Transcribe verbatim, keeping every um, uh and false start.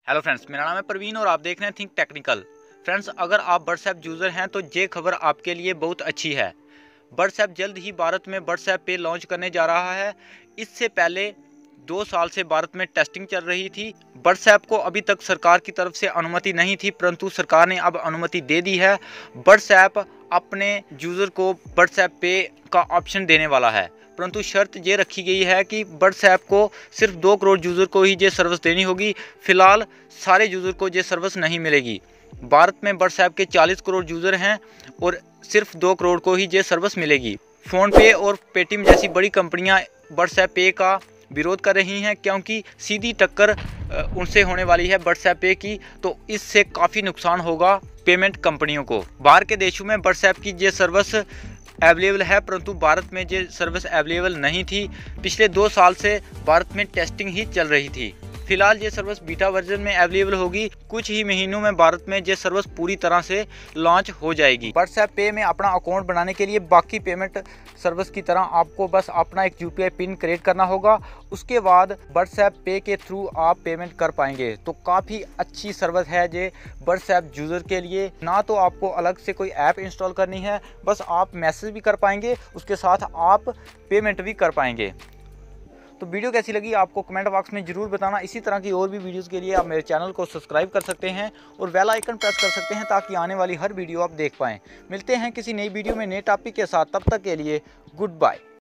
Hello friends, मेरा नाम है प्रवीण और आप देख रहे हैं थिंक टेक्निकल। फ्रेंड्स, अगर आप व्हाट्सएप यूज़र हैं तो ये खबर आपके लिए बहुत अच्छी है। व्हाट्सएप जल्द ही भारत में व्हाट्सएप पे लॉन्च करने जा रहा है। इससे पहले दो साल से भारत में टेस्टिंग चल रही थी। व्हाट्सएप को अभी तक सरकार की तरफ से अनुमति नहीं थी, परंतु सरकार ने अब अनुमति दे दी है। व्हाट्सएप अपने यूज़र को व्हाट्सएप पे का ऑप्शन देने वाला है, परंतु शर्त ये रखी गई है कि व्हाट्सएप को सिर्फ दो करोड़ यूज़र को ही ये सर्विस देनी होगी। फिलहाल सारे यूज़र को ये सर्विस नहीं मिलेगी। भारत में व्हाट्सएप के चालीस करोड़ यूज़र हैं और सिर्फ दो करोड़ को ही ये सर्विस मिलेगी। फ़ोनपे और पेटीएम जैसी बड़ी कंपनियां व्हाट्सएप पे का विरोध कर रही हैं, क्योंकि सीधी टक्कर उनसे होने वाली है व्हाट्सएप पे की, तो इससे काफ़ी नुकसान होगा पेमेंट कंपनियों को। बाहर के देशों में व्हाट्सएप की ये सर्विस अवेलेबल है, परंतु भारत में ये सर्विस अवेलेबल नहीं थी। पिछले दो साल से भारत में टेस्टिंग ही चल रही थी। फिलहाल ये सर्विस बीटा वर्जन में अवेलेबल होगी। कुछ ही महीनों में भारत में ये सर्विस पूरी तरह से लॉन्च हो जाएगी। व्हाट्सएप पे में अपना अकाउंट बनाने के लिए बाकी पेमेंट सर्विस की तरह आपको बस अपना एक यूपीआई पिन क्रिएट करना होगा। उसके बाद व्हाट्सएप पे के थ्रू आप पेमेंट कर पाएंगे। तो काफ़ी अच्छी सर्विस है ये व्हाट्सएप यूज़र के लिए। ना तो आपको अलग से कोई ऐप इंस्टॉल करनी है, बस आप मैसेज भी कर पाएंगे, उसके साथ आप पेमेंट भी कर पाएंगे। तो वीडियो कैसी लगी आपको कमेंट बॉक्स में ज़रूर बताना। इसी तरह की और भी वीडियोस के लिए आप मेरे चैनल को सब्सक्राइब कर सकते हैं और बेल आइकन प्रेस कर सकते हैं, ताकि आने वाली हर वीडियो आप देख पाएँ। मिलते हैं किसी नई वीडियो में नए टॉपिक के साथ, तब तक के लिए गुड बाय।